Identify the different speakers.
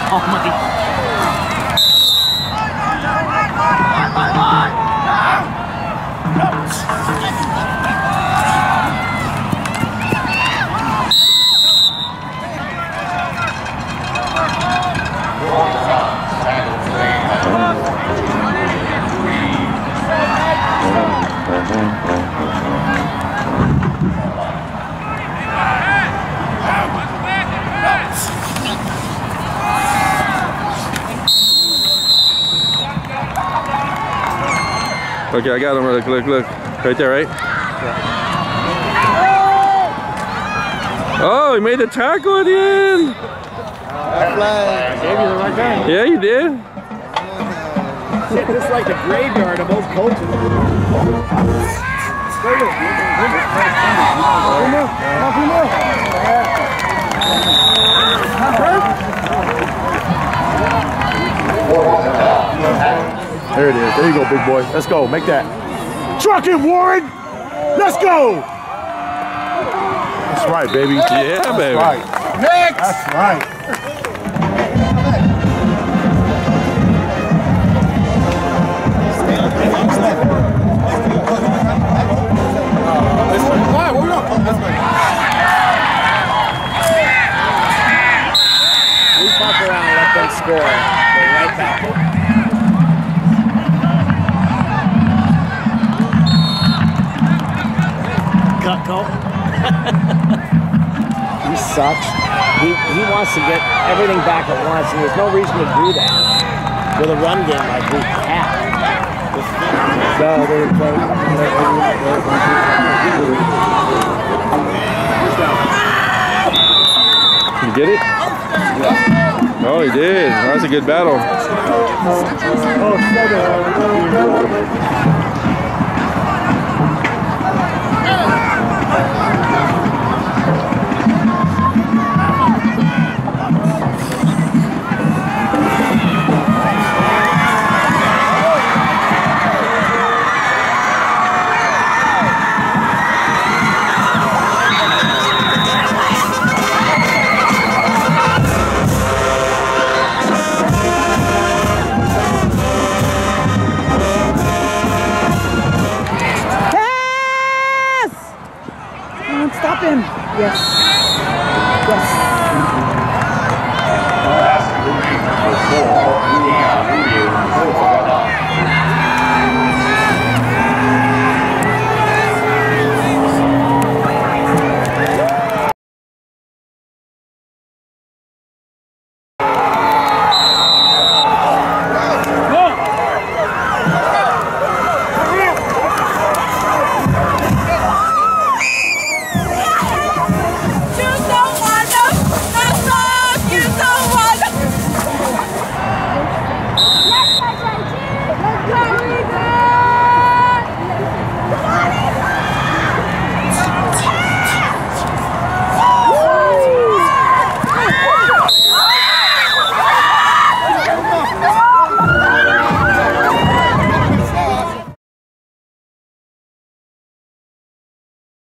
Speaker 1: Oh my.
Speaker 2: Okay, I got him. Look, look, look. Right there, right? Oh, he made the tackle at the end.
Speaker 3: Gave you the right guy.
Speaker 2: Yeah, you did.
Speaker 3: Shit, this is like the graveyard of old coaches. There it is. There you go, big boy. Let's go. Make that. Truck it, Warren. Let's go. That's right, baby.
Speaker 2: Yeah,
Speaker 3: That's
Speaker 2: baby.
Speaker 3: Right. Next. That's right. We fuck around and let them score. They're right back.
Speaker 1: Cutco.
Speaker 3: He sucks. He wants to get everything back at once, and there's no reason to do that with a run game like we have. No, they're
Speaker 2: You get it?
Speaker 3: Yeah.
Speaker 2: Oh, he did. That's a good battle.
Speaker 4: Stop him. Yes.